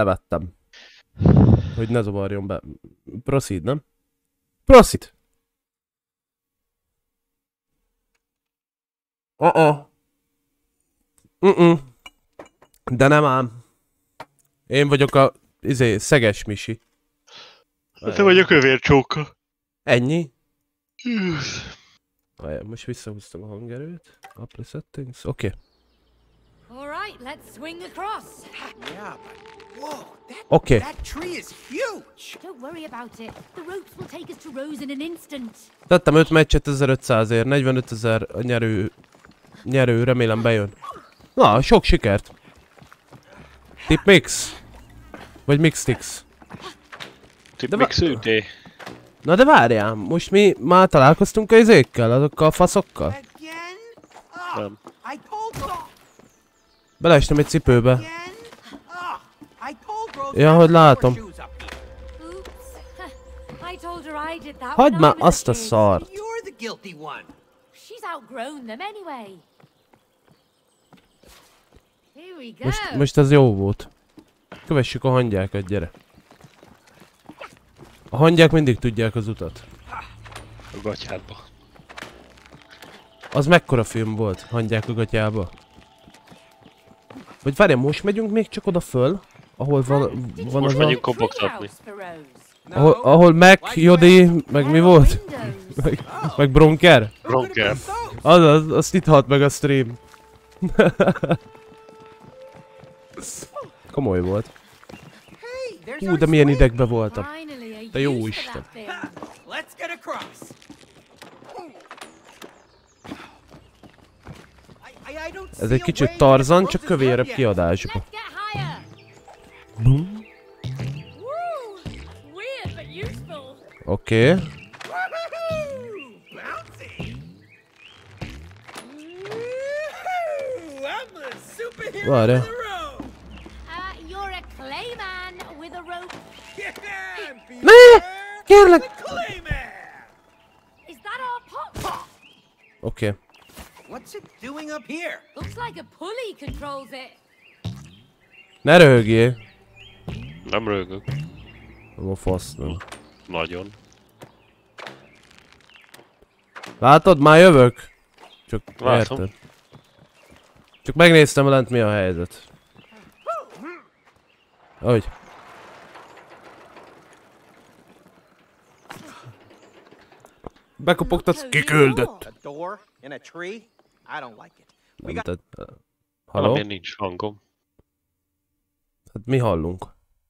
levettem. Hogy ne zavarjon be. Proceed, nem? Proceed! De nem ám. Én vagyok a... Szeges Misi. Te vagy a kövér csóka. Ennyi? Most visszahúztam a hangerőt. Apply settings. Oké. Alright, let's swing across. Yeah, but whoa, Oké. that tree is huge. Don't worry about it. The ropes will take us to Rose in an instant. Tettem 5 meccset 1500-ért, 45 000 a nyerő, remélem bejön. Na, sok sikert. Tip mix. Vagy mixtix. Tip mix üté. Na de várjál, most mi már találkoztunk a izékkel, azokkal a faszokkal? Again? Nem. I told you. Beleestem egy cipőbe. Again? I told Rose Ja, hogy látom. shoes up here. Oops. I told her I did that. Hagyd when már I was azt a kid. szart. You're the guilty one. She's outgrown them anyway. Here we go. Most ez jó volt. Kövessük a hangyákat, gyere. A hangyák mindig tudják az utat. A gatyádba. Az mekkora film volt, hangyák a gatyába? Vagy várjál, most megyünk még csak oda föl? Ahol van az Most a... megyünk kobogtatni. Ahol Mac, Jodi, meg mi volt? meg Bronker? Bronker. Azt itt halt meg a stream. Komoly volt. There's De our milyen swing. idegbe voltam. Finally, a Te jó use for Isten. that thing. Let's get across. I don't Ez see egy a kicsit way Tarzan, that csak Rose is kövérebb up yet. kiadásba. Let's get higher. Boom. Woo! Weird but useful. Oké. Woohoo! Bouncy. Woohoo! I'm the superhero Várja. of the road. You're a clay man with a rope. Yeah, Ne! Kérlek! Clayman. Is that our pot? Oké. What's it doing up here? Looks like a pulley controls it. Ne röhögjél. Nem rögök. Nem a fasz, nem. Nagyon. Látod, már jövök. Csak Látom. érted. Csak megnéztem lent mi a helyzet. Hogy? Bekopogtatsz, kiküldött. A door in a tree? I don't like it. We Nem got tett. Haló? Valamilyen nincs hangom. Hát mi hallunk?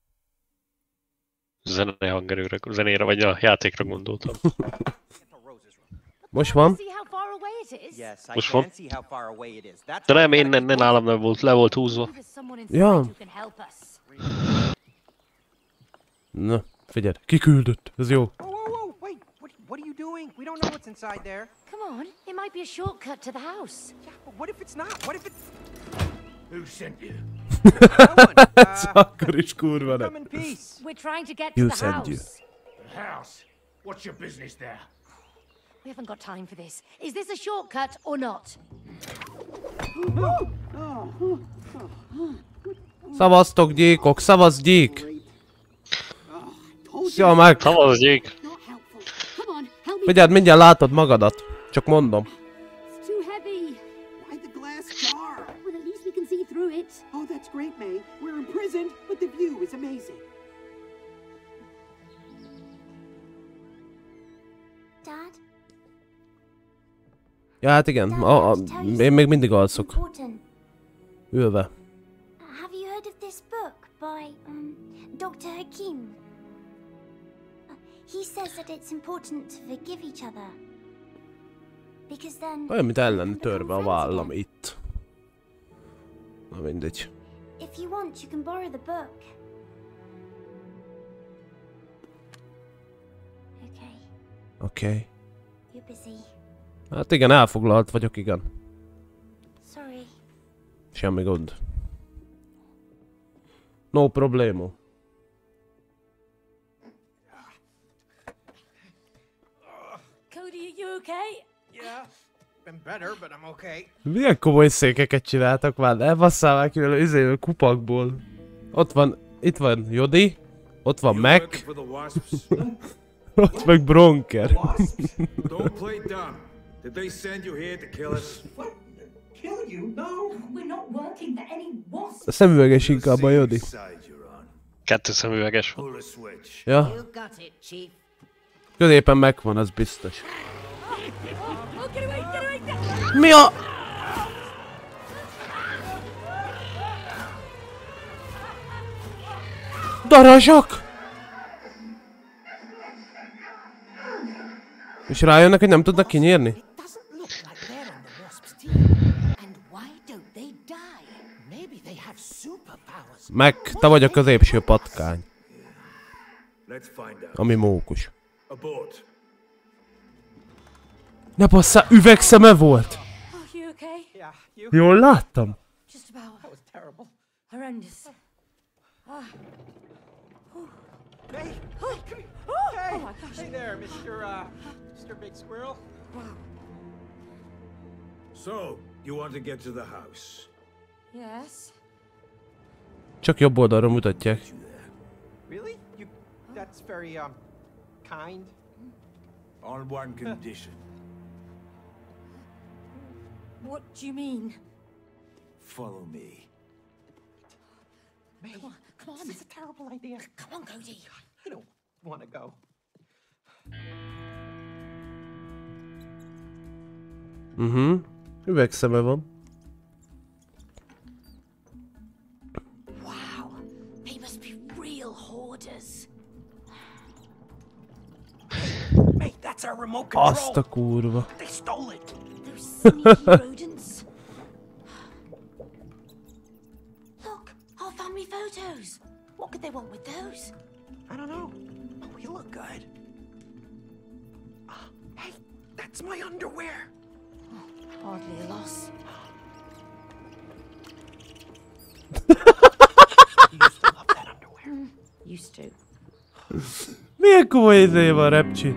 Zenére vagy a játékra gondoltam. the roses room. Most van? See how far away it is? Yes, I Which can one? see how far away it is. That's De why nem, we én gotta nem keep nálam nem volt, le volt húzva. There's someone inside Ja. who can help us. Na, figyelj, kiküldött, ez jó. Whoa, whoa, whoa, wait, what are you doing? We don't know what's inside there. Come on, it might be a shortcut to the house. Yeah, but what if it's not? What if it's... Who sent you? No one. Akkor is kurva Come nem. in peace. We're trying to get You to the send house. you. The house. What's your business there? We haven't got time for this. Is this a shortcut or not? Szavaztok, gyíkok, szavazz, gyík! Szia meg! Szavazzék! Not helpful. Come on, help me. Figyeld, mindjárt látod magadat. Csak mondom. It's too heavy. Why the glass jar? Well, at least we can see through it. Oh, that's great, May. We're imprisoned, but the view is amazing. Dad? Ja, hát igen, én még mindig alszok. Important. Ülve. Have you heard of this book by Dr. Hakim? He says that it's important to forgive each other. Because then Olyan, mint ellen you can törve a become vállam friends itt. Na mindegy. again. If you want, you can borrow the book. Okay, Oké. you're busy. Hát igen, elfoglalt vagyok, igen. Sorry. Semmi gond. No problemo. Cody, are you okay? Yeah, been better, but I'm okay. Milyen komoly székeket csináltak már, ne basszál már ki vele, kupakból. Ott van itt van Jodi, ott van You Mac, working for the Wasps? ott meg Bronker. Don't play dumb. Did they send you here to kill us? What? Kill you? No. We're not working for any wasp. A szemüveges inkább a Jodi. Side you're on. 2 szemüveges van. Pull a switch. Ja, You got it, Chief. középen megvan, az biztos. Oh, get away, get away! Mi a... Darazsak! És rájönnek, hogy nem tudnak kinyírni? It doesn't look like they're on the Wasp's team. And why don't they die? Maybe they have superpowers. Meg, te vagy a középső patkány, Let's find out. ami mókus. Abort. Ne basszá, üvegszeme volt! Oh, you okay? Yeah, you. Jól láttam? Just about. That was terrible. Horrendous. Hey, hey, come here. Oh Hey, my gosh. hey there, Mr. Big Squirrel. So, you want to get to the house? Yes. Csak jobb oldalra mutatják. Really? That's very, kind. On one condition. What do you mean? Follow me. May, Come on. this is a terrible idea. Come on, Cody. I don't want to go. Üvegszeme van. Wow. They must be real hoarders. Hey, that's our remote control. Azt a kurva. They stole it. Those sneaky rodents. Look, our family photos. What could they want with those? I don't know. But we look good. Hey, that's my underwear. Hardly a loss. You used to love that underwear. Used to. Milyen komoly izéje van, Repcsi?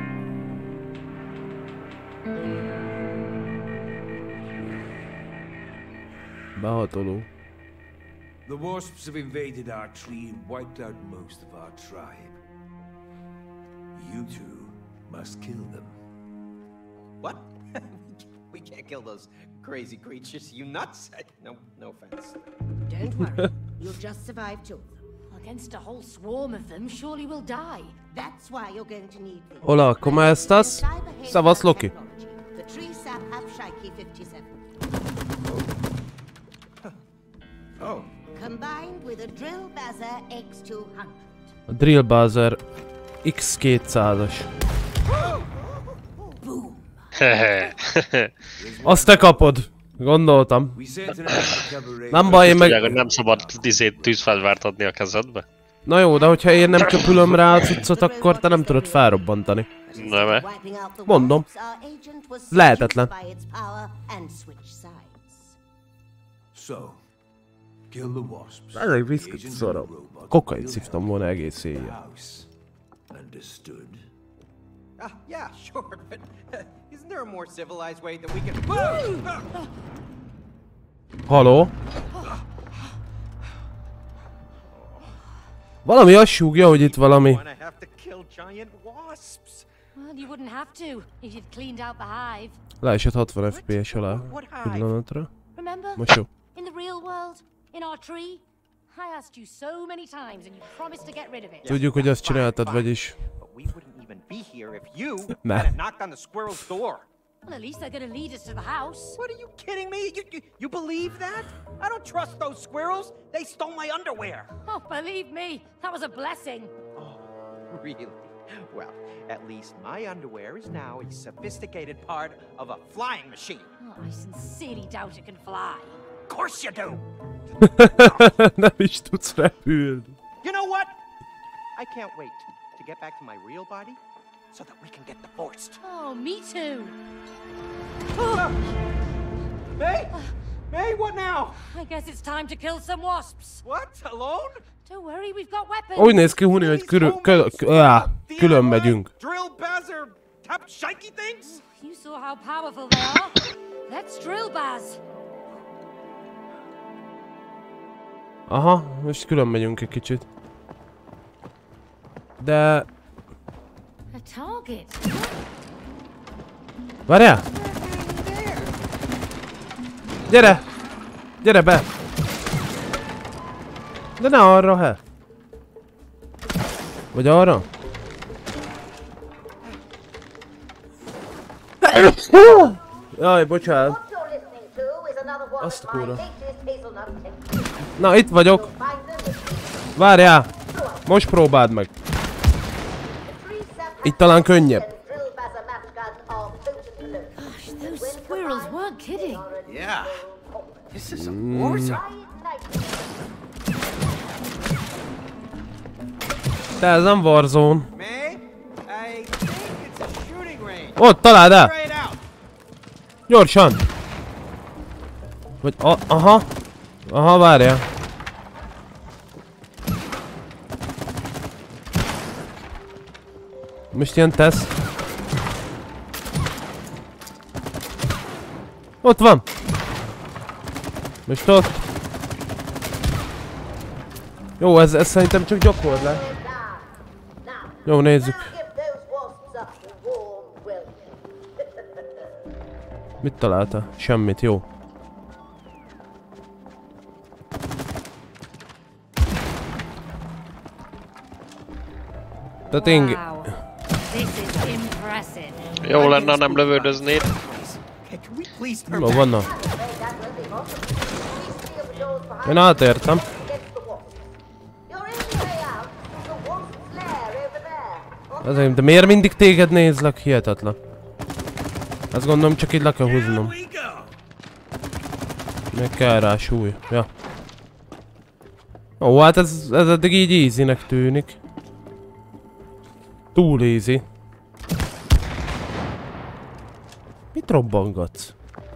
Behatoló. The Wasps have invaded our tree and wiped out most of our tribe. You two must kill them. What? We can't kill those crazy creatures. You nuts? No offense. Don't worry. You'll just survive 2 of them. Against a whole swarm of them, surely we'll die. That's why you're going to need these. Hola, ¿cómo estás? Szavasz, Loki. The tree sap Abshaki 57. Oh. Combined with a drill bazzer X200. A Drill Buzzer X200-as. Boom. Azt te kapod! Gondoltam. We sent an undercover Nem baj, én Tudják, hogy meg... nem szabad tűzfegyvert adni a kezedbe? Na jó, de hogyha én nem köpülöm rá a cuccot, akkor te nem tudod felrobbantani. Nem-e? Mondom. Lehetetlen. So, kill the Wasps. Ez egy viszkit szarab. Kokain szívtam volna egész éjjel. House. Understood. Yeah, sure, but isn't there a more civilized way that we can... Whoa! Haló? Valami azt súgja, hogy itt valami. Wanna have to kill giant wasps? Well, you wouldn't have to if you'd cleaned out the hive. Leesett 60 FPS alá. Pillanatra. Remember? Most jó. In the real world, in our tree, I asked you so many times and you promised to get rid of it. Tudjuk, hogy azt csináltad, vagyis... But we wouldn't even be here if you Nah. hadn't knocked on the squirrel's door. Well, at least they're gonna lead us to the house. What, are you kidding me? You believe that? I don't trust those squirrels. They stole my underwear. Oh, believe me, that was a blessing. Really? Well, at least my underwear is now a sophisticated part of a flying machine. Oh, I sincerely doubt it can fly. Of course you do. Nem is tudsz repülni. You know what? I can't wait to get back to my real body so that we can get divorced. Oh, me too. May? May, what now? I guess it's time to kill some wasps. What? Alone? Don't worry, we've got weapons. Úgy néz ki, Huni, hogy külön megyünk. Drill buzzer tap shaky things? You saw how powerful they are. Let's drill, Baz. Aha, most külön megyünk egy kicsit. De... Várjál! Gyere! Gyere be! De ne arra, he! Vagy arra? Jaj, bocsánat. Azt a kurva. Na, itt vagyok. Várjál! Most próbáld meg. Itt talán könnyebb. Yeah. This is a war zone. De ez nem Warzone. May? I think it's a shooting range. Ott, találd el! Try it out. Gyorsan! Vagy, aha. Aha, várjál. Most ilyen teszt. Ott van! Most ott. Jó, ez szerintem csak gyakorlás. Jó, nézzük. Mit találta? Semmit, jó. Tehát én... Jó lenne, nem lövöldöznéd. Jó, vannak. Én átértem. Azért, de miért mindig téged nézlek? Hihetetlen. Azt gondolom, csak így le kell húznom. Meg kell rá súly. Ja. Ó, hát ez eddig így easy-nek tűnik. Túl easy. Mit robbangatsz?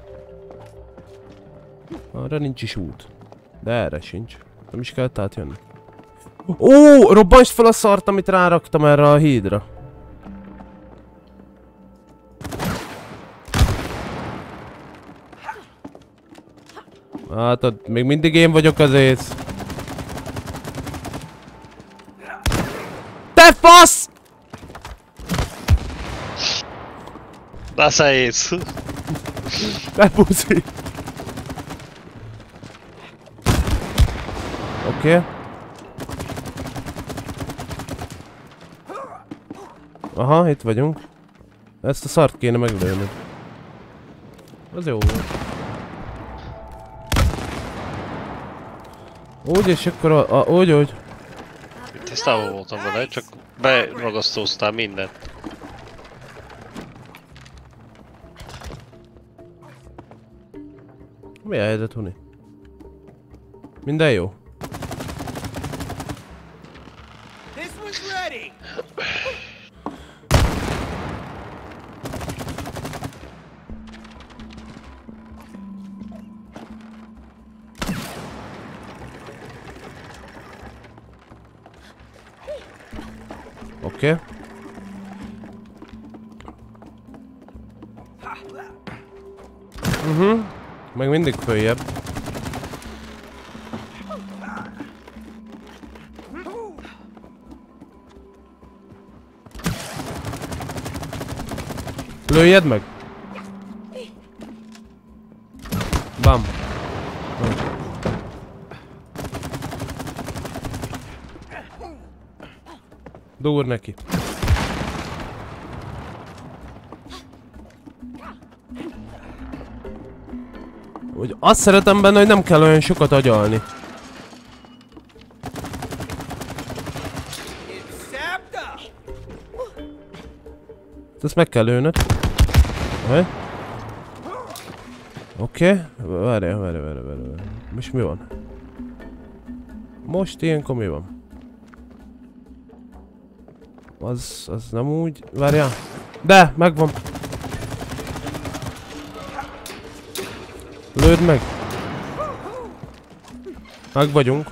Arra nincs is út. De erre sincs. Nem is kellett átjönni. Ó, robbansd fel a szart, amit ráraktam erre a hídra. Hát, még mindig én vagyok az ész. Te fasz! Das a ész. Te puszi! Oké. Aha, itt vagyunk. Ezt a szart kéne meglőnöd. Az jó volt. Úgy és akkor úgy. Tisztában voltam vele, csak beragasztóztál mindent. Mi a helyzet, Huni? Minden jó? This one's ready. Oké. Meg mindig följebb. Lőjed meg! Bam! Dugd neki! Úgy azt szeretem benne, hogy nem kell olyan sokat agyalni. Ezt meg kell lőnöd. Oké. Várjál. Most mi van? Most ilyenkor mi van? Az nem úgy... Várjál. De! Megvan! Lőd meg! Meg vagyunk.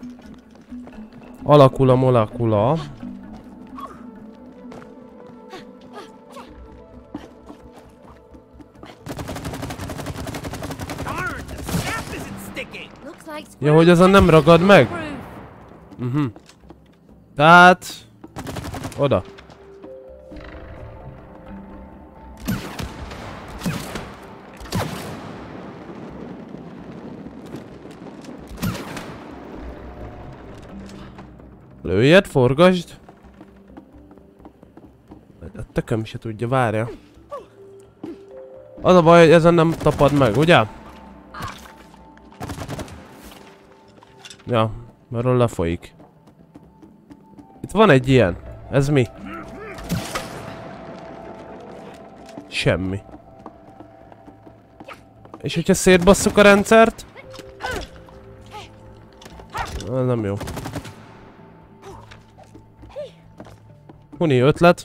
Alakul a molekula. Looks like Ja, hogy azon nem ragad meg? Tehát... Oda. Lőjed, forgasd. A tököm se tudja, várja. Az a baj, hogy ezen nem tapad meg, ugye? Ja, mert lefolyik. Itt van egy ilyen. Ez mi? Semmi. És hogyha szétbasszuk a rendszert? Ez nem jó. Huni ötlet.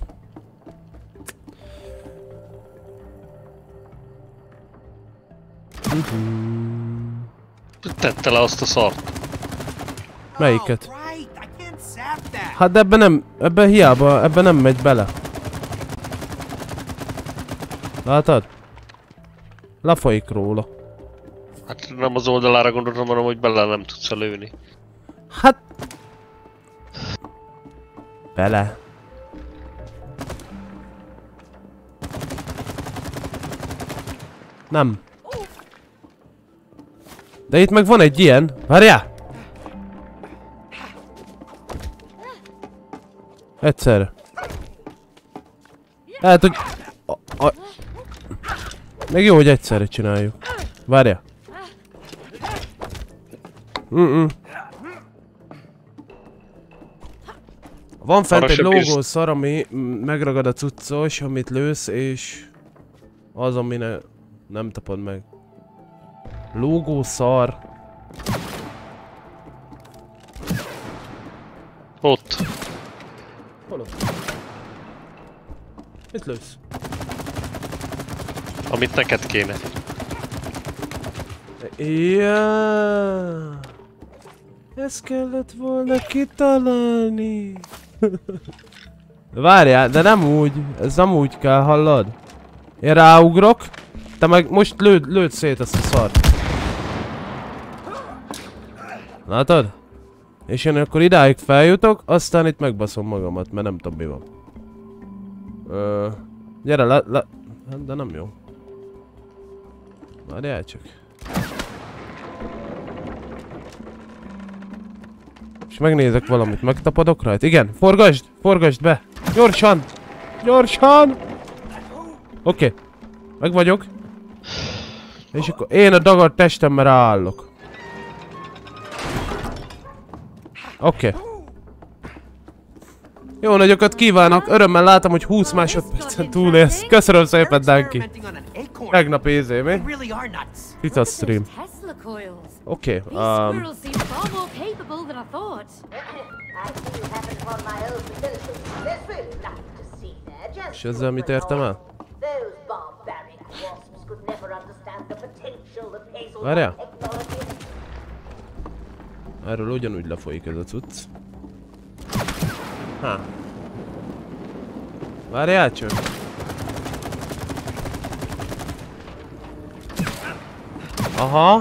Tette le azt a szart. Melyiket? Hát de ebben hiába, ebben nem megy bele. Látod? Lefolyik róla. Hát nem az oldalára gondoltam, hanem hogy bele nem tudsz lőni. Hát... Bele. Nem. De itt meg van egy ilyen. Várjál! Egyszerre. Hát, hogy... Meg jó, hogy egyszerre csináljuk. Várjál. Van fent egy lógószar, ami megragad a cuccos, amit lősz, és... Az, ami nem tapad meg. Lógószar. Ott. Hol ott? Mit lősz? Amit neked kéne. Ja. Ezt kellett volna kitalálni. Várjál, de nem úgy. Ez nem úgy kell, hallod? Én ráugrok. Te meg most lőd szét ezt a szart. Látod? És én akkor idáig feljutok, aztán itt megbaszom magamat, mert nem tudom mi van. Gyere le... De nem jó. Várjál csak. És megnézek valamit, megtapadok rajta. Igen, forgasd be! Gyorsan! Gyorsan! Oké. Meg vagyok. És akkor én a dagadt testemmel ráállok. Oké. Jó nagyokat kívánok, örömmel látom, hogy 20 másodpercen túlélsz. Köszönöm szépen, Danki. Tegnap ézé, mi? Itt a stream. Oké. És ezzel mit értem el? Várjál? Erről ugyanúgy lefolyik ez a cucc. Várjál csak! Aha!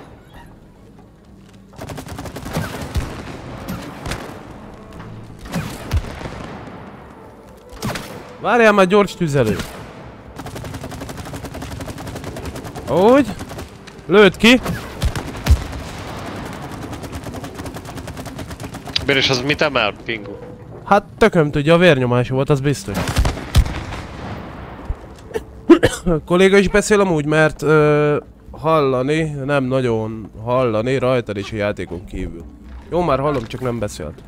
Várjál már, gyors tüzelő! Úgy? Lőd ki! És az mit emel, Pingu? Hát tököm tudja, a vérnyomás volt, az biztos. A kolléga is beszél amúgy, mert hallani, nem nagyon hallani rajtad is a játékon kívül. Jó, már hallom, csak nem beszélt.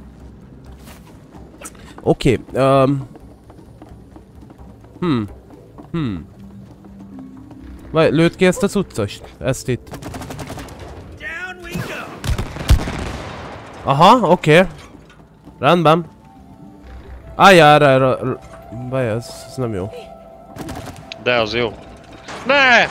Oké. Vagy lőd ki ezt a cuccost? Ezt itt. Aha, oké. Rendben. Álljál erre. Baj, ez nem jó. De az jó. Ne!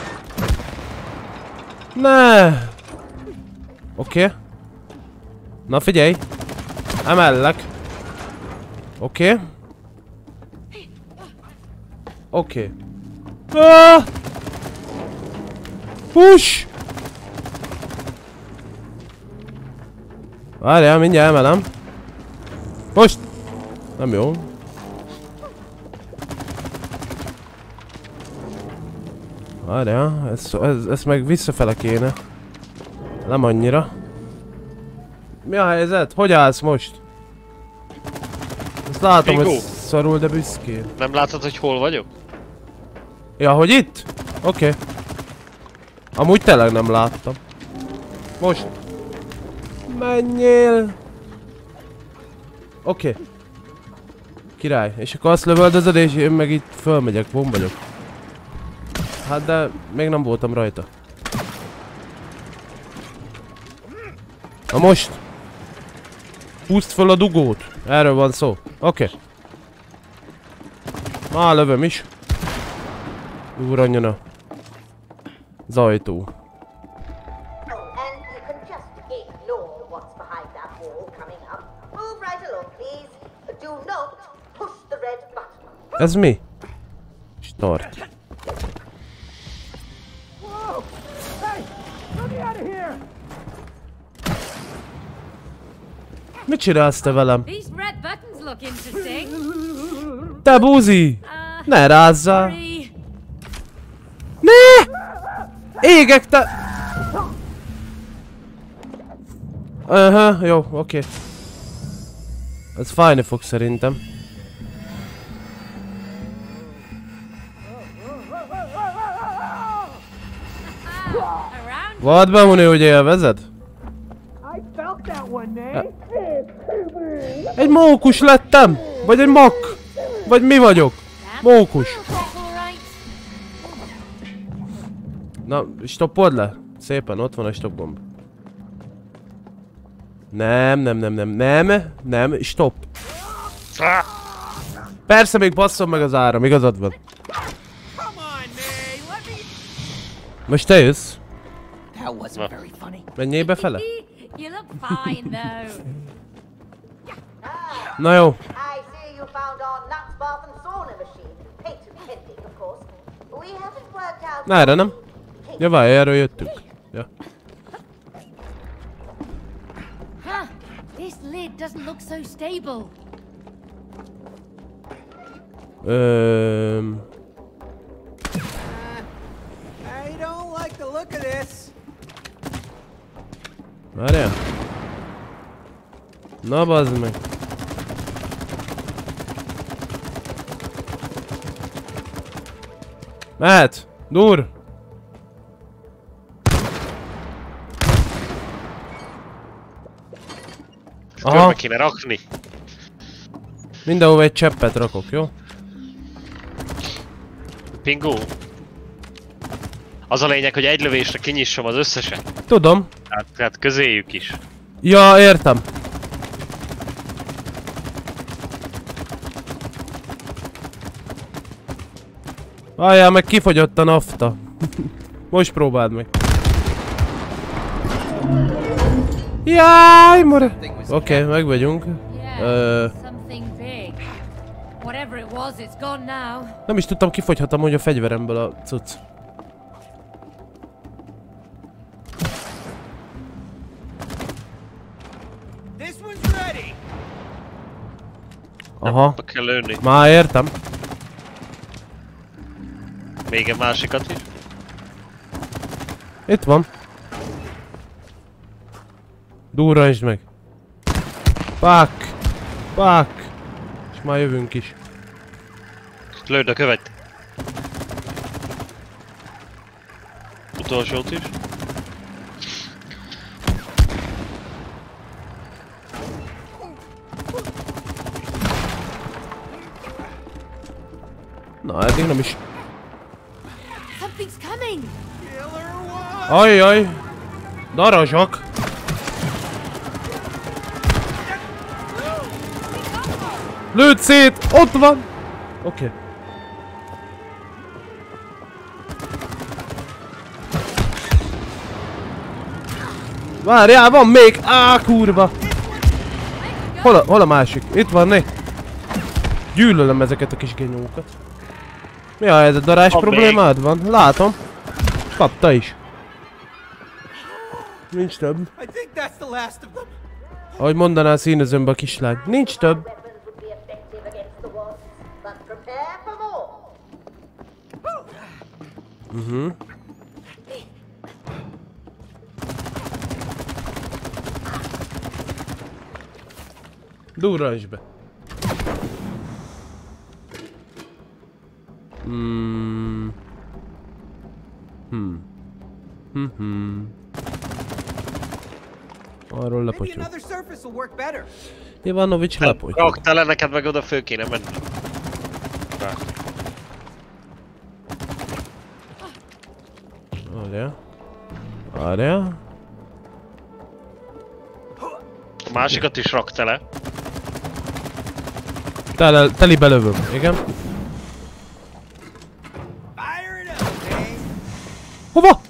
Ne! Oké. Na figyelj. Emellek. Oké. Oké. Hús! Várjál, mindjárt emelem. Most! Nem jó. Várjál, ez meg visszafele kéne. Nem annyira. Mi a helyzet? Hogy állsz most? Ezt látom, hogy szarul, de büszkén. Nem látod, hogy hol vagyok? Ja, hogy itt? Oké. Amúgy tényleg nem láttam. Most. Menjél! Oké. Király. És akkor azt lövöldözöd, és én meg itt fölmegyek, vagyok. Hát de még nem voltam rajta. Na most! Húzd föl a dugót! Erről van szó. Oké. Már lövöm is. Durranjon az ajtó. Ez mi? Start. Mit csinálsz te velem? Te buzi! Ne rázzál! Ne! Égek te! Aha, jó, oké. Ez fájni fog szerintem. Vad bemunni, hogy élvezed? Egy mókus lettem? Vagy egy mak? Vagy mi vagyok? Mókus. Na, stoppold le. Szépen, ott van a stop gomb. Nem, stop. Persze, még basszom meg az áram, igazad van. Most te jössz. Menjél befele. Na jó. Na erre nem? Ja, várj, erről jöttünk. Ja. I don't like the look of this. Várjál. Na bazd meg. Mehet! Dur! Körbe kéne rakni. Mindenhova egy cseppet rakok, jó? Pingó. Az a lényeg, hogy egy lövésre kinyissam az összeset. Tudom. Tehát közéjük is. Ja, értem. Várjál, meg kifogyott a nafta. Most próbáld meg. Jaj, more. Oké, meg vagyunk. Nem is tudtam, kifogyhatom, hogy a fegyveremből a cucc. Aha. Kell lőni. Már értem. Még egy másikat is. Itt van. Durransd meg. Pak! Pak! És már jövünk is. Lőd a követ. Utolsót is. Na, eddig nem is. Ajjaj! Darazsak! Lőd szét! Ott van! Oké. Várjál, van még! Á, kurva! Hol a másik? Itt van, né? Gyűlölöm ezeket a kis genyókat. Mi a helyzet? Darázs problémád van? Látom. Kapta is. Nincs több. Ahogy mondaná a színözőmbe a kislány. Nincs több. Durran is be. Arról lepotyog. Ivanovics lepotyog. Raktál, neked meg oda föl kéne menni. Várjál. Várjál. A másikat is rak tele. Telibe lövöm, igen. Hova?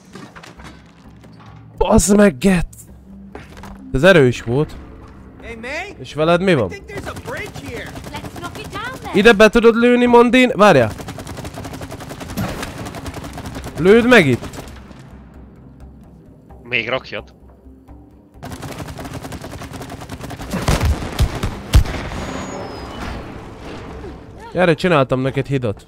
Bazd meg, get! Ez erős volt. És veled mi van? Ide be tudod lőni, Mondin? Várjál! Lőd meg itt! Még rakjad. Gyere, csináltam neked hidat.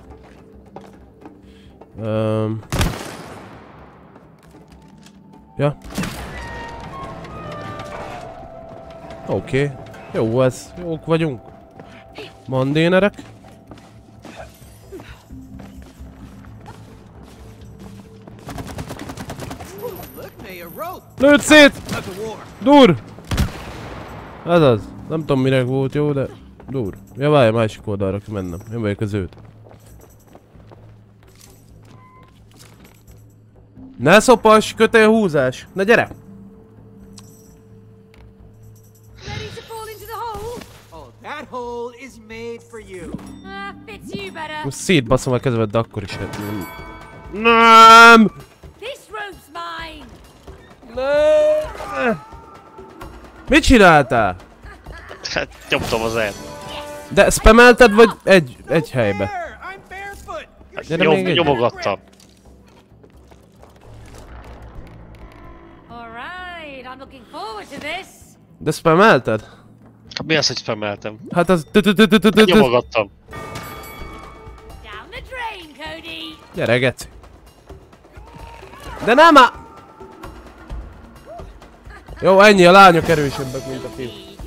Ja. Oké. Jó ez. Jók vagyunk. Mandénerek. Lőd szét! Dur! Ez az. Nem tudom minek volt jó, de... Dur. Ja, várj, a másik oldalra kell mennem. Én vagyok az őt. Ne szopas, kötélhúzás! Na gyere! Most szétbaszom a kezemet, de akkor is nem! Nem! Mit csináltál? Hát nyomtam az el. De spamelted vagy egy helybe? Nyomogattam. De spamelted? Hát mi az, hogy spameltem? Hát az... Nyomogattam. Gyere, geci. De nem á... Jó, ennyi, a lányok erősebbek, mint a fiú.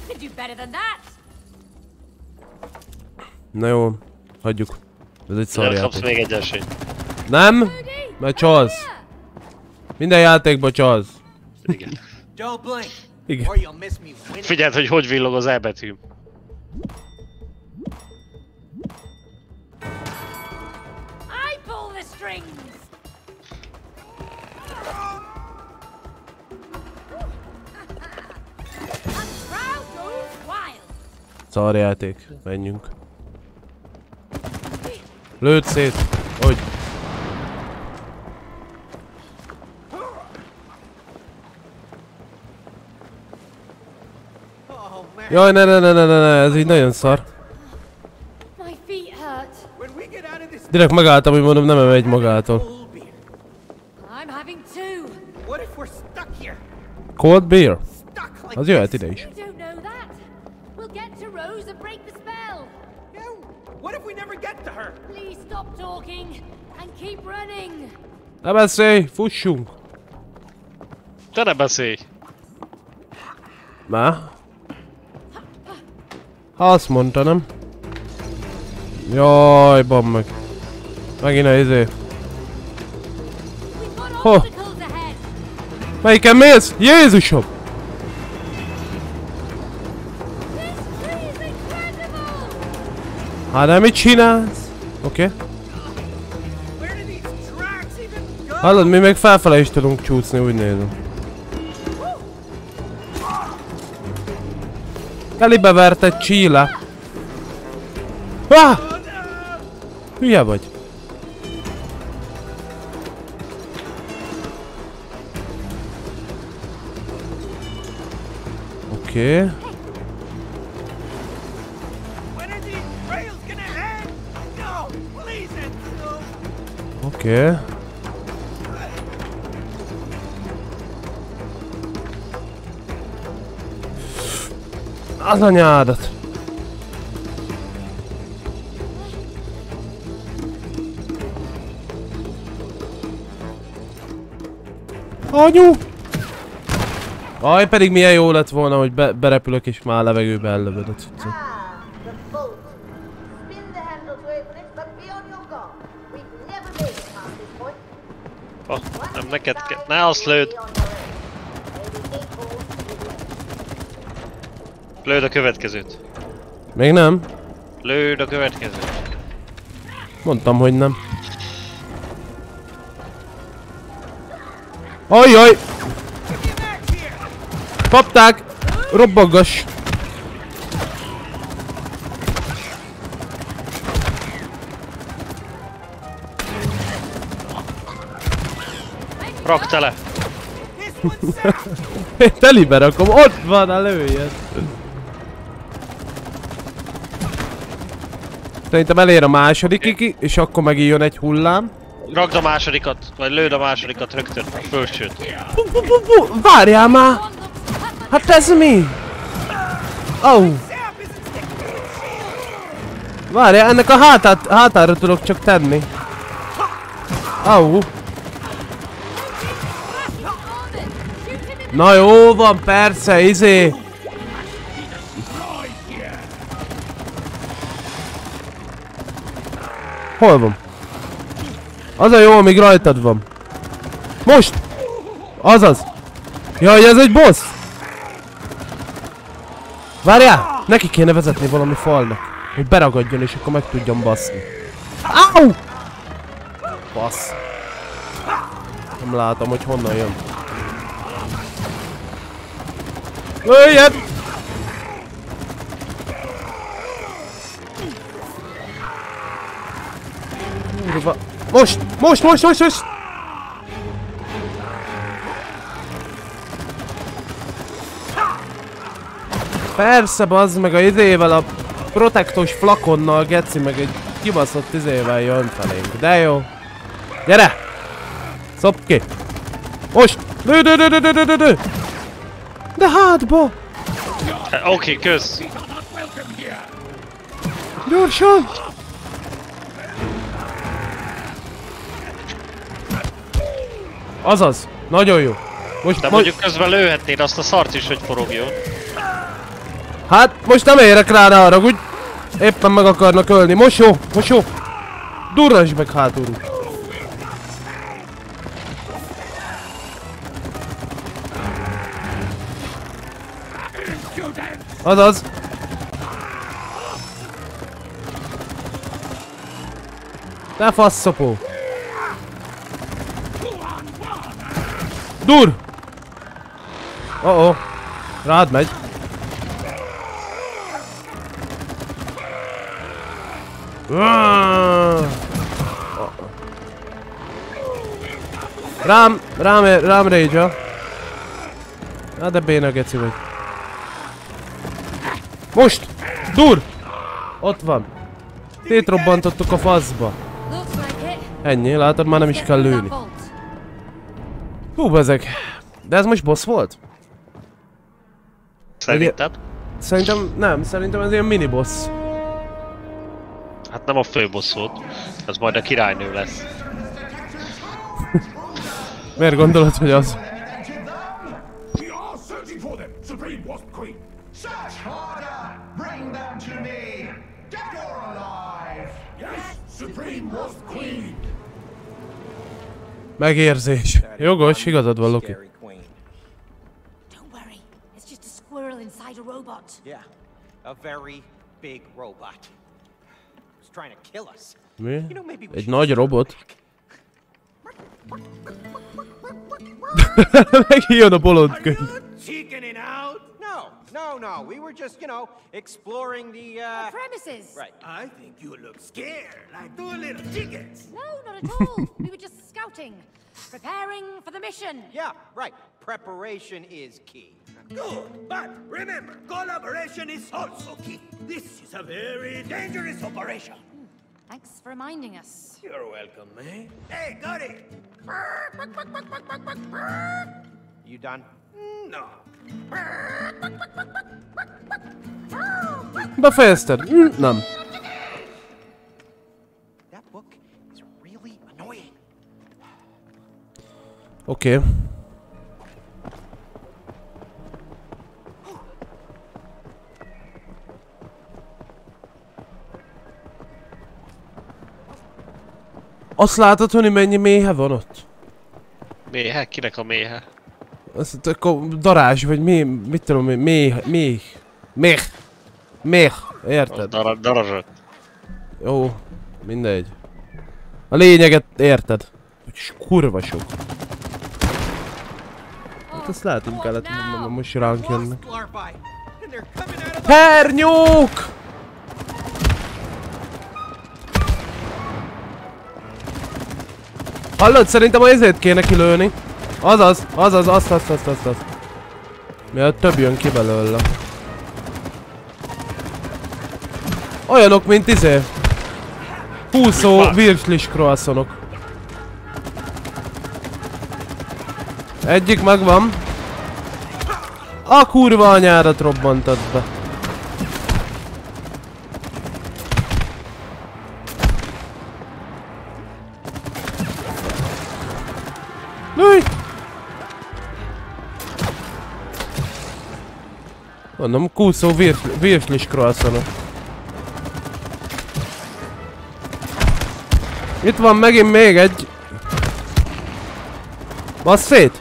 Na jó, hagyjuk. Ez egy szar Kapsz játék. még egy esélyt. Nem? Mert csalsz. Minden játékban csalsz. Igen. Igen. Figyeld, hogy villog az E betű. Szar játék. Menjünk. Lőd szét. Hogy? Jaj, ne, ez így nagyon szar. Direkt megálltam, hogy mondom, nem megy magától. Cold beer? Az jöhet ide is. Ne beszélj, fussunk! Te ne beszélj! Már? Ha azt mondta, nem? Jaj, bam meg. Megint a izé. Ho! Melyiken mész? Jézusom! Hát de mit csinálsz? Oké. Hallod, mi még felfele is tudunk csúszni, úgy nézem. Telibe vert egy csíle. Ah! Hülye vagy. Oké. Oké. Az anyádat! Anyu! Aj, pedig milyen jó lett volna, hogy berepülök és már levegőbe ellövöd a cuccot. Oh, nem neked kell. Ne azt lőd! Lőd a következőt. Még nem? Lőd a következőt. Mondtam, hogy nem. Ajjaj! Kapták! Robboggass! Rakd tele! Telibe rakom, ott van a lőjed! Szerintem elér a másodikig, és akkor megint jön egy hullám. Rakd a másodikat, vagy lőd a másodikat rögtön, fölsőt. Várjál már! Hát ez mi? Oh. Várjál, ennek a hátára tudok csak tenni. Oh. Na jó van, persze, izé. Hol van? Az a jó, amíg rajtad van. Most! Azaz! Jaj, ez egy boss! Várjál! Neki kéne vezetni valami falnak. Hogy beragadjon és akkor meg tudjam baszni. Au! Bassz. Nem látom, hogy honnan jön. Lőjed! Kurva. Most! Persze, bazd meg a izével, a protektos flakonnal, geci, meg egy kibaszott izével jön felénk. De jó. Gyere! Szopd ki! Most! Lő! De hátba! Oké, kösz! Gyorsan! Azaz! Nagyon jó! Most, de mondjuk közben lőhetnéd azt a szart is, hogy forogjon. Hát, most nem érek rá, ne haragudj! Éppen meg akarnak ölni. Most jó! Durrasd meg hátulról! Azaz! Te faszopó! Dur! Oh-oh! Rád megy! Rám rage-a. Hát de béna geci vagy. Most! Dur! Ott van. Szétrobbantottuk a faszba. Ennyi, látod, már nem is kell lőni. Hú, bezeg. De ez most boss volt? Szerinted? Szerintem nem, szerintem ez ilyen mini boss. Hát nem a főboss volt. Ez majd a királynő lesz. Miért gondolod, hogy az? We are searching for them, Supreme Wasp Queen. Search harder! Bring them to me! Dead or alive! Yes, Supreme Wasp Queen! Megérzés. Jogos, igazad van, Loki. Don't worry, it's just a squirrel inside a robot. Yeah, a very big robot. It's trying to kill us. Mi? Egy nagy robot? Megjön a bolond könyv. Chickening out? No. We were just, exploring the premises. Right. I think you look scared, like two little chickens. No, not at all. We were just scouting, preparing for the mission. Yeah, right. Preparation is key. Good, but remember, collaboration is also key. This is a very dangerous operation. Thanks for reminding us. You're welcome, eh? Hey, got it! You done? No. Befejezted? Nem. Oké. Azt látod, hogy mennyi méhe van ott? Méhe? Kinek a méhe? Azt akkor darázs, vagy mit tudom én, méh, érted? Darazsat. Jó, mindegy. A lényeget érted. Hogy kurva sok. Hát ezt lehet, hogy kellett mondanom, mert most ránk jönnek. Hernyók! Hallod? Szerintem a izét kéne kilőni. Azaz, azt. Miatt több jön ki belőle. Olyanok, mint izé. Húszó virslis croissonok. Egyik megvan. A kurva anyádat robbantad be. Lőj! Mondom, kúszó virslis croissonok. Itt van megint még egy. Bassz szét!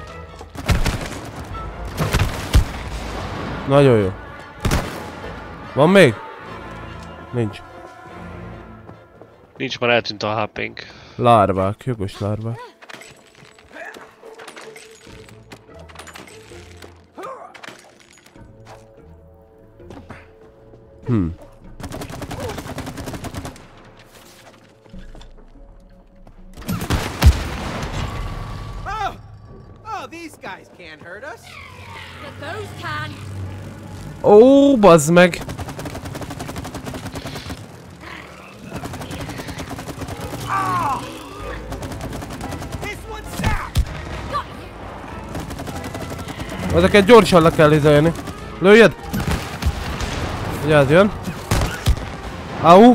Nagyon jó. Van még? Nincs. Nincs, már eltűnt a HP-nk. Lárvák, jogos lárvák. Ó, bazd meg! Ezeket gyorsan le kell izélni. Lőjed! Vigyázz, jön! Au!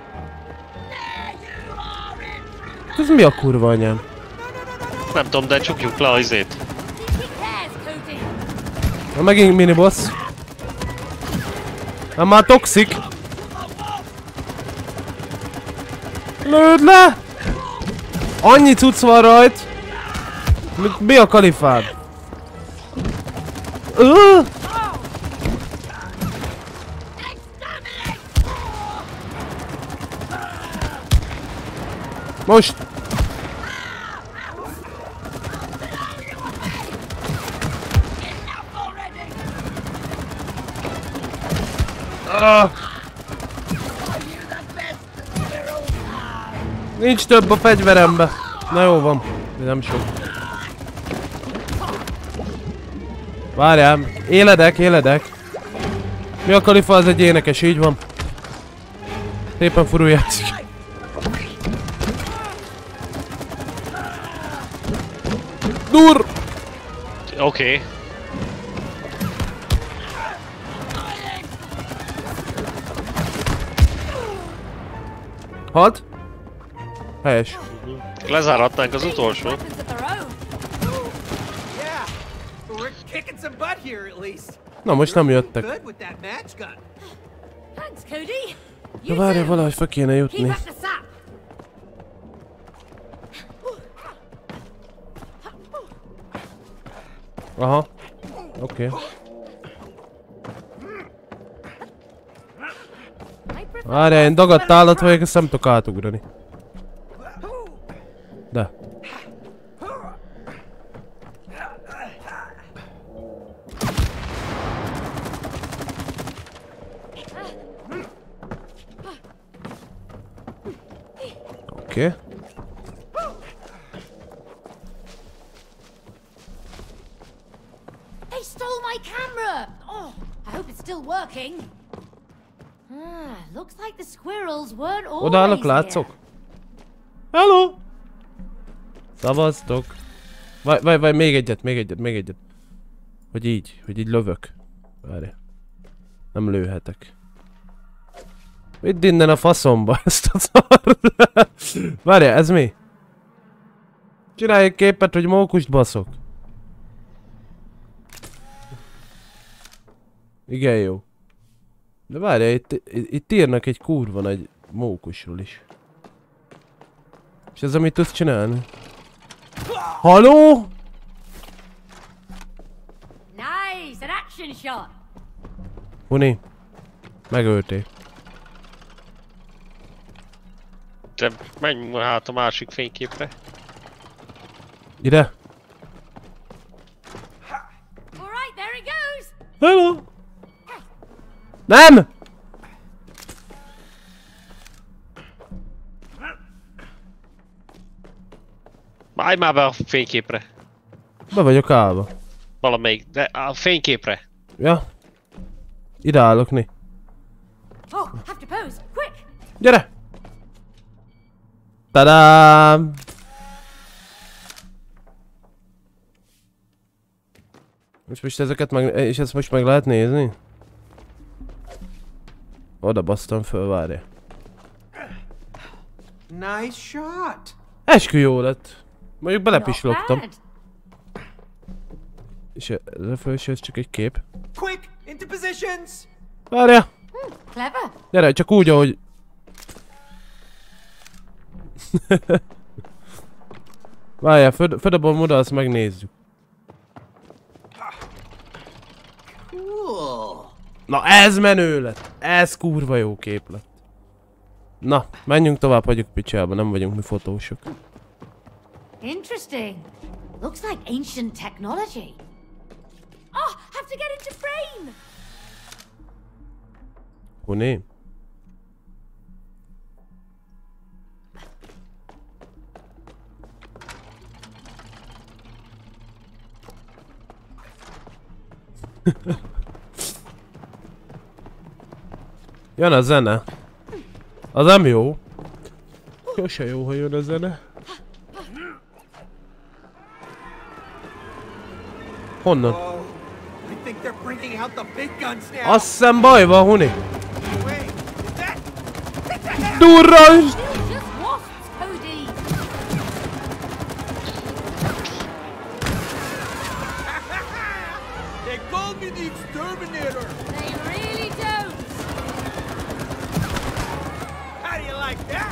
Ez mi a kurva anyám? Nem tudom, de csukjuk le a izét. Na megint miniboss. Nem már toxik. Lőd le! Annyi cucc van rajt. Mi a kalifád? Most! Nincs több a fegyverembe. Na jó van. Nem sok. Várjál. Éledek. Mi a kalifa, az egy énekes, így van. Szépen furul játszik. Dur! Oké. Halt? Helyes. Lezárhatnánk az utolsót. Na most nem jöttek. De várja, valahogy fel kéne jutni. Aha. Oké. Várjál, én dagadt állat vagyok, ezt nem tudok átugrani. De. Oké. They stole my camera! Oh, I hope it's still working. Looks like the squirrels weren't always Odaállok, látszok? Hello! Szavaztok. Még egyet. Hogy így lövök. Várj. Nem lőhetek. Vidd innen a faszomba ezt a szart. Várjál, ez mi? Csinálj egy képet, hogy mókust baszok. Igen, jó. De várjál, itt írnak egy kurva nagy mókusról is. És ez amit tudsz csinálni? Haló? Nice, an action shot. Huni, megölték. Te menj hát a másik fényképre. Ide? All right, there he goes. Hello! Nem! Állj már be a fényképre. Be vagyok állva. Valamelyik, de a fényképre. Ja? Ide állok, né. Oh, have to pose, quick. Gyere! Tadám! Most ezeket meg... És ezt most meg lehet nézni? Oda basztam föl, várja. Nice shot. Eskü jó lett. Mondjuk belepislogtam. És ez a felső, ez csak egy kép. Quick, into positions. Várja! Clever. Gyere, csak úgy, ahogy... Várjál, földobom oda, azt megnézzük. Cool. Na ez menő lett! Ez kurva jó kép lett. Na, menjünk tovább, hagyjuk picsába, nem vagyunk mi fotósok. Interesting. Looks like ancient technology. Oh, have to get into frame. Huni? Jön a zene. Az nem jó. Sose jó, ha jön a zene. Honnan? I think they're bringing out the big guns now. Azt hiszem baj van, Huni. Wait, is that? Durrancs! Just wasps, Cody. They call me the exterminator. They really don't. How do you like that?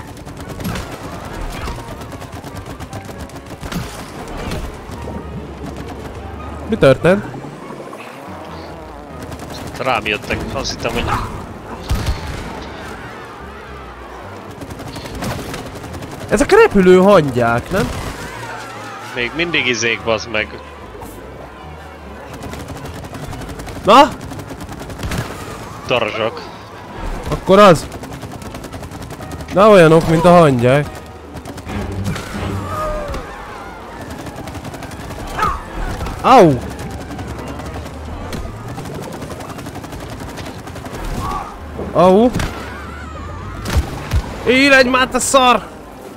Mi történt? Rám jöttek, azt hittem, hogy... Ezek repülő hangyák, nem? Még mindig izék, bazd meg. Na? Darzsak. Akkor az. Na olyanok, mint a hangyák. Au! Au! Éledj már, te szar!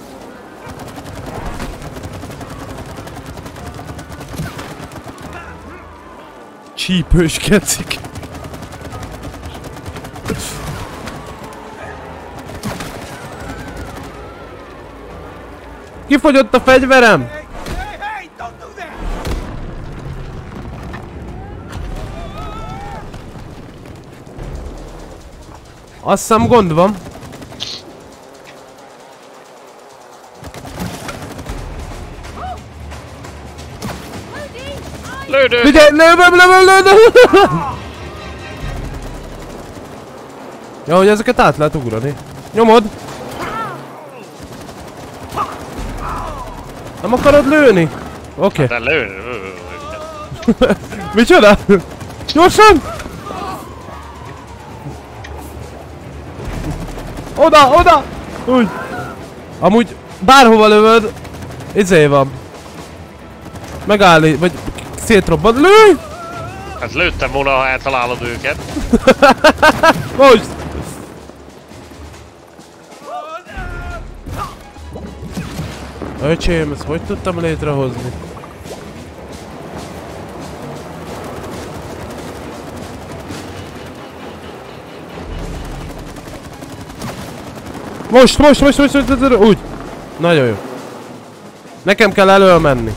Csípős kecik. Kifogyott a fegyverem! Hey, don't do that. Azt hiszem gond van. Lődő! Figyelj, lövöm! Ja, hogy ezeket át lehet ugrani. Nyomod! Nem akarod lőni? Oké. De lő! Micsoda? Gyorsan! Oda! Úgy. Amúgy bárhova lövöd, izé van. Megállni, vagy szétrobban. Lőj! Hát lőttem volna, ha eltalálod őket. Most! Öcsém, ezt hogy tudtam létrehozni? Most, úgy. Nagyon jó. Nekem kell elől menni.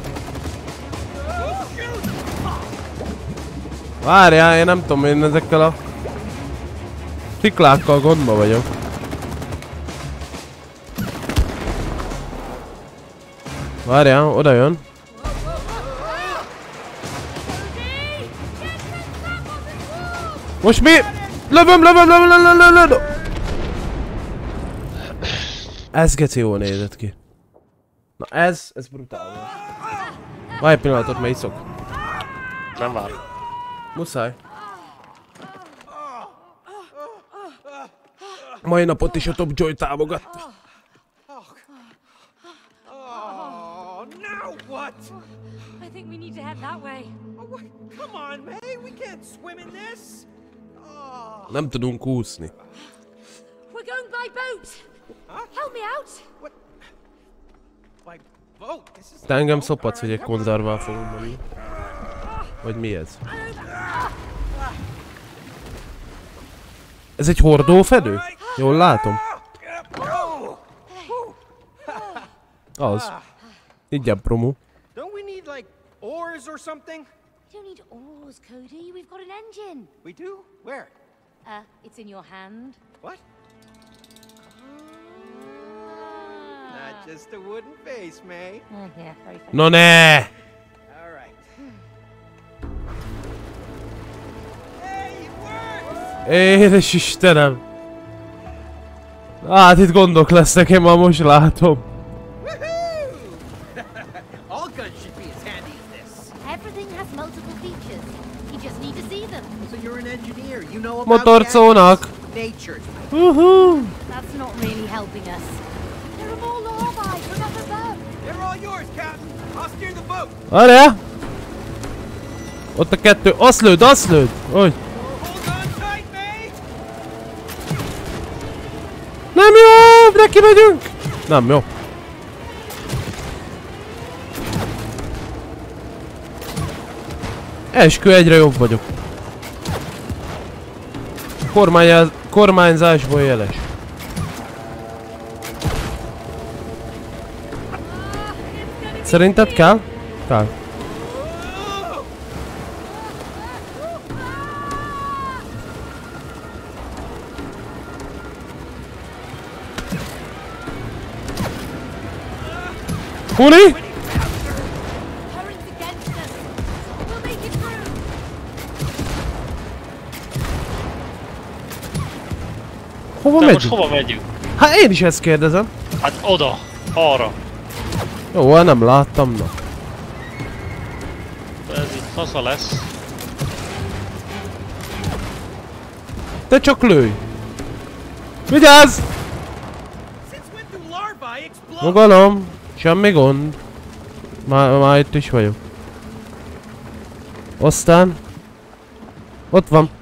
Várjál, én nem tudom, én ezekkel a sziklákkal gondba vagyok. Várjál, oda jön. Most mi? Lövöm! Ez geci jól nézett ki. Na ez brutál volt. Várj egy pillanatot, mert iszok. Nem vár. Muszáj. Mai napot is a Top Joy támogatta. Oh, now what? I think we need to head that way. Oh, come on, May. We can't swim in this. Oh. Nem tudunk úszni. We're going by boat. Help me out. What? By boat? This is Te engem szopatsz, hogy egy konzervval fogunk menni. Vagy mi ez? Ez egy hordófedő? Jól látom. Az. Így promo. Don't we need like oars or something? We don't need oars, Cody. We've got an engine. We do? Where? It's in your hand. What? Not just a wooden face, May. Yeah, very funny. No ne! All right. Hey, it works! Édes Istenem! Hát itt gondok lesznek, én már most látom. All guns should be as handy as this. Everything has multiple features. You just need to see them. So you're an engineer. You know about Motorcónak. nature's. That's not really helping us. There are more larvae. Remember them? They're all yours, Captain. I'll steer the boat. Várjál! Ott a kettő. Azt lőd! Hogy? Hold on tight, May. Nem jó! Neki megyünk! Nem jó. Eskü, egyre jobb vagyok. Kormányzásból jeles. Szerinted kell? Kell. Huni? Currents against us. We'll make it through. Hova De most megyünk? hova megyünk? Hát én is ezt kérdezem. Hát oda, arra. Jó, hát nem láttam, na. Ez itt fasza lesz. Te csak lőj! Vigyázz! Since when do larvae explode? Nyugalom, semmi gond. Már itt is vagyok. Aztán... Ott van.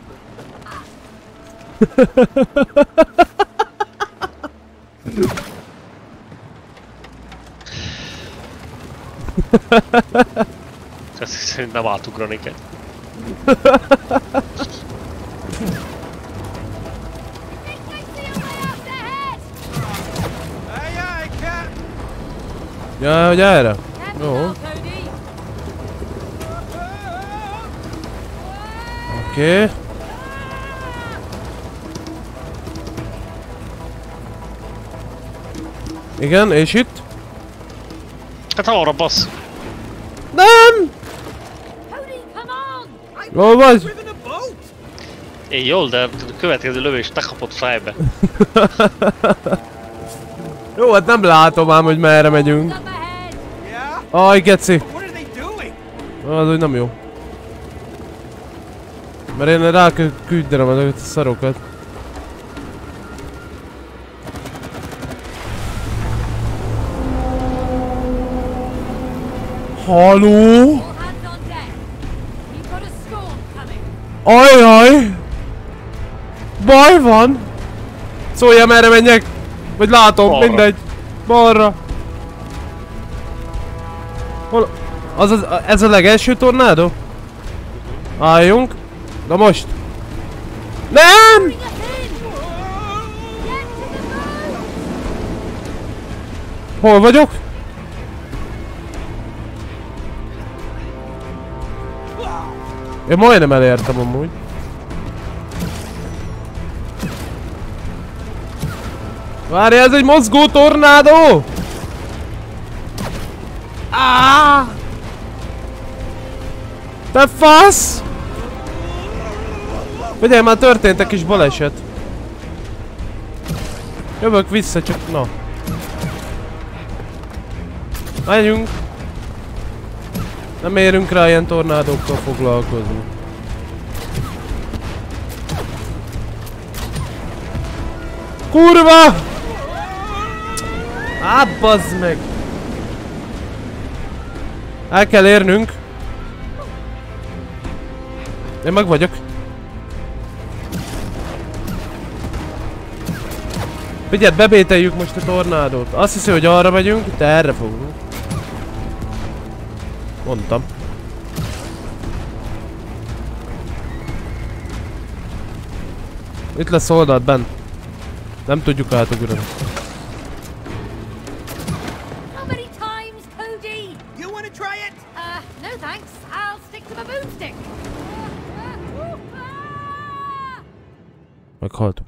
Ez szerint nem átugrani kell. Aye, aye, Captain. Ja, hogy erre? Jó. Oké. Igen, és itt? Hát arra bassz. Nem! Jól vagy? Én jól, de a következő lövés te kapott fejbe. Jó, hát nem látom ám, hogy merre megyünk. Aj, geci. Az úgy nem jó. Mert én rá kell küldjenem ezeket a szarokat. Haló? Ajjaj! Baj van! Szóljál, merre menjek! Vagy látom, balra. Mindegy. Balra. Hol? Ez a legelső tornádó? Álljunk. Na most! Nem! Hol vagyok? Én majdnem elértem amúgy. Várj, ez egy mozgó tornádó! Te fasz! Figyelj, már történt egy kis baleset. Jövök vissza, csak na. Menjünk! Nem érünk rá ilyen tornádókkal foglalkozni. Kurva! Á, bazd meg! El kell érnünk. Én meg vagyok. Figyeld, bebételjük most a tornádót. Azt hiszi, hogy arra megyünk, de erre fogunk. Mondtam. Itt lesz oldalt bent. Nem tudjuk átugrani. Meghaltunk.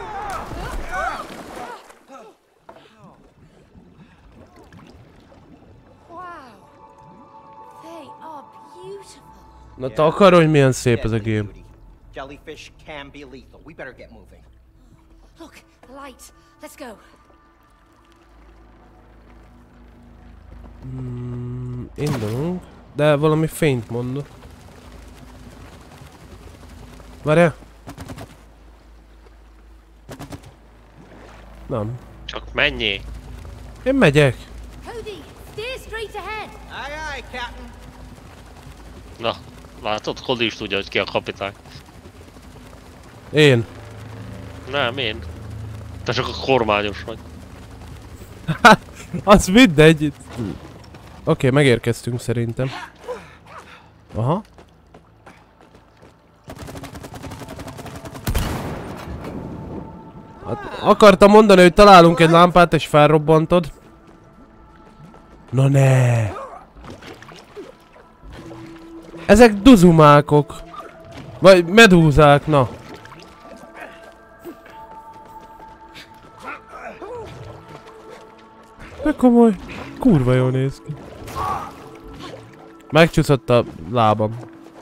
Na te akarod, hogy milyen szép ez a game. Jellyfish can be lethal. We better get moving. Look, the light. Let's go. Indulunk, de valami fényt mondok. Várjál. Nem. Csak menjél. Én megyek. Cody, steer straight ahead. Aye, aye, Captain. Na, látod? Cody is tudja, hogy ki a kapitány. Én. Nem, én. Te csak a kormányos vagy. Az mindegy. Oké, megérkeztünk szerintem. Aha. Hát akartam mondani, hogy találunk egy lámpát és felrobbantod. Na ne! Ezek duzumákok. Vagy medúzák, na. De komoly. Kurva jól néz ki. Megcsúszott a lábam.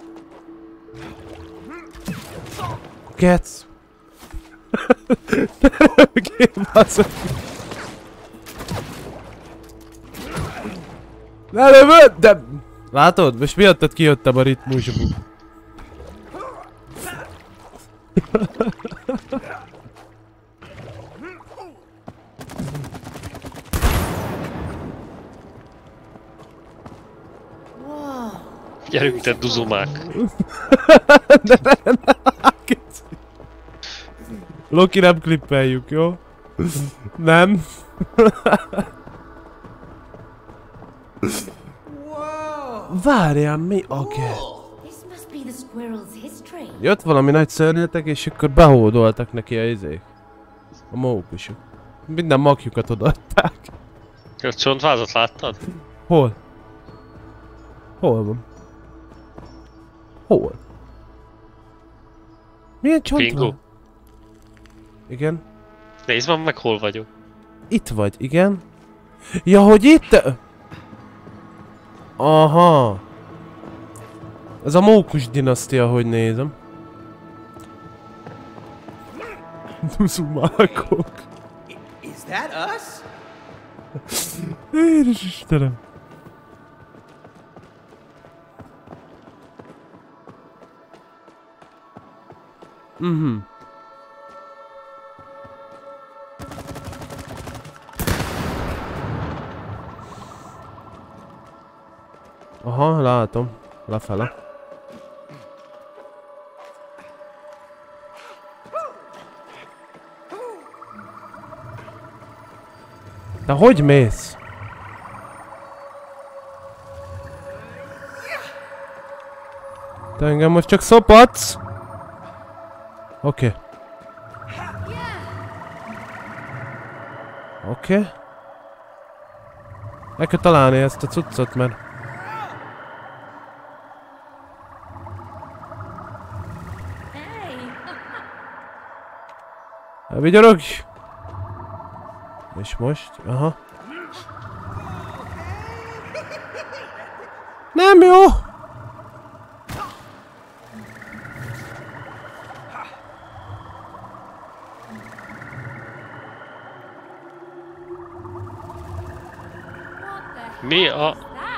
Gec. Ne lövöd, de... Látod? Most miattad kijöttem a ritmusból. Gyerünk, te duzumák! Loki, nem klippeljük, jó? Nem. Várjál, mi a Jött valami nagy szörnyetek, és akkor behódoltak neki a izék. A mókusok. Minden makjukat odaadták. A csontvázat láttad? Hol? Hol van? Hol? Milyen csontváz? Bingo. Igen. Nézd már meg, hol vagyok. Itt vagy, igen. Ja, hogy itt? Aha. Ez a mókus dinasztia, hogy nézem. Duzumákok. Is that us? Édes Istenem. Aha, látom. Lefele. De hogy mész? Te engem most csak szopatsz? Oké. Oké. Meg kell találni ezt a cuccot, mert... Vigyorogj! És most? Aha. Nem jó! Mi a...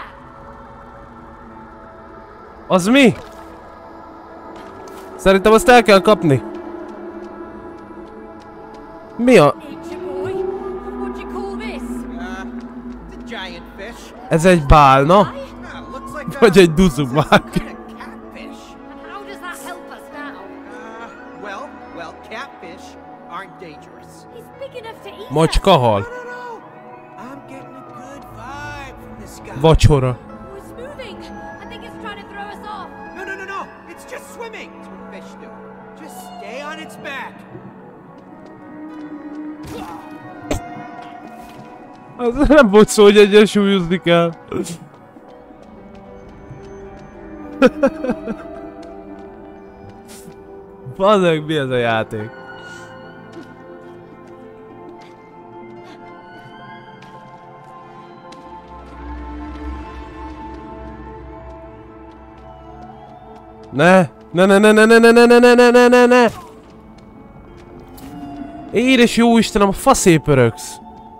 Az mi? Szerintem azt el kell kapni. Mi a... Ez egy bálna? Vagy egy duzumák? Macskahal. Vacsora. Az nem volt szó, hogy egyensúlyozni kell. Bazdmeg, mi ez a játék? Ne! Ne! Édes jó Istenem, a faszé pöröksz!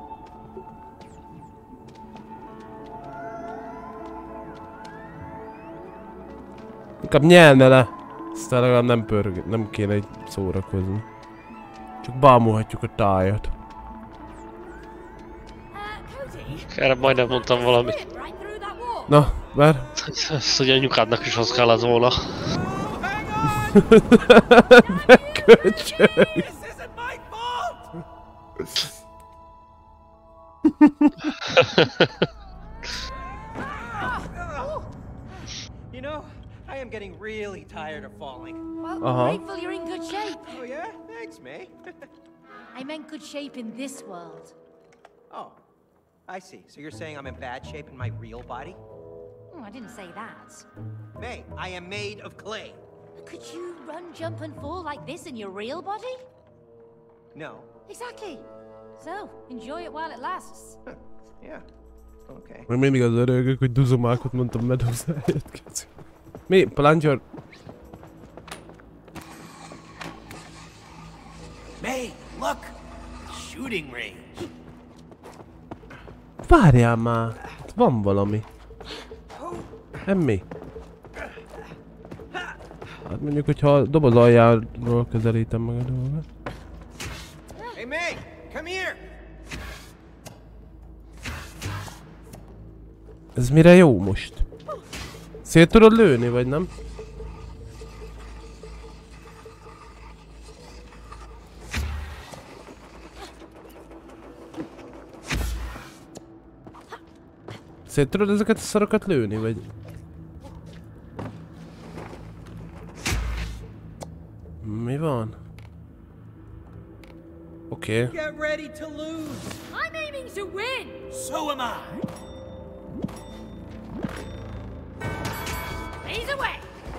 Inkább nyelne le. Aztán legalább nem kéne egy szórakozni. Csak bámulhatjuk a tájat. Erre majdnem mondtam valamit. Na, már? Ezt, hogy anyukádnak is az kellett volna. De köcsög! You know, I am getting really tired of falling. Well, grateful you're in good shape. Oh yeah? Thanks, May. I meant good shape in this world. Oh, I see. So you're saying I'm in bad shape in my real body? Oh, I didn't say that. May, I am made of clay. Could you run, jump and fall like this in your real body? No. Exactly. So, enjoy it while it lasts. Yeah. Okay. Még mindig az örögök, hogy duzomákot mondtam medúzáját. Mi? Plunger? May, look! Shooting range. Várjál már! Itt van valami. Semmi. Hát mondjuk, hogyha a doboz aljáról közelítem meg a dolgot. Hey May, come here! Ez mire jó most? Szét tudod lőni, vagy nem? Szét tudod ezeket a szarokat lőni, vagy? Mi van? Oké. Okay. Get ready to lose. I'm aiming to win. So am I. Blaze away.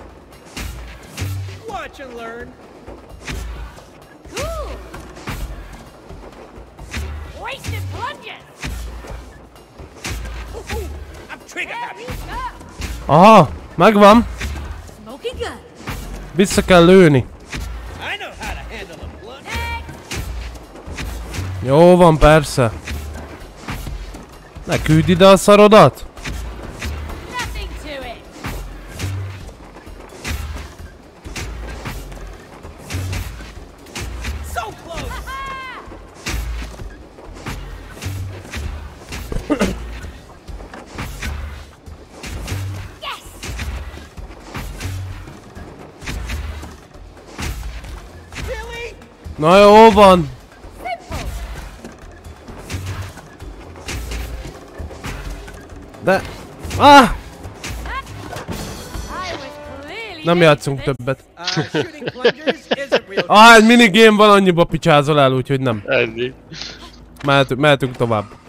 Watch and learn. Cool. Wasted plunges. I'm trigger happy. Aha, megvan. Smoking gun. Vissza kell lőni. I know how to handle a blunt. Jó van, persze. Ne küld ide a szarodat. Nothing to it. So close. Yes. Really? Na jó van. De... Ah! Nem játszunk többet. Egy minigame van, annyiba picsázol el, úgyhogy nem. Ennyi. Mehetünk tovább.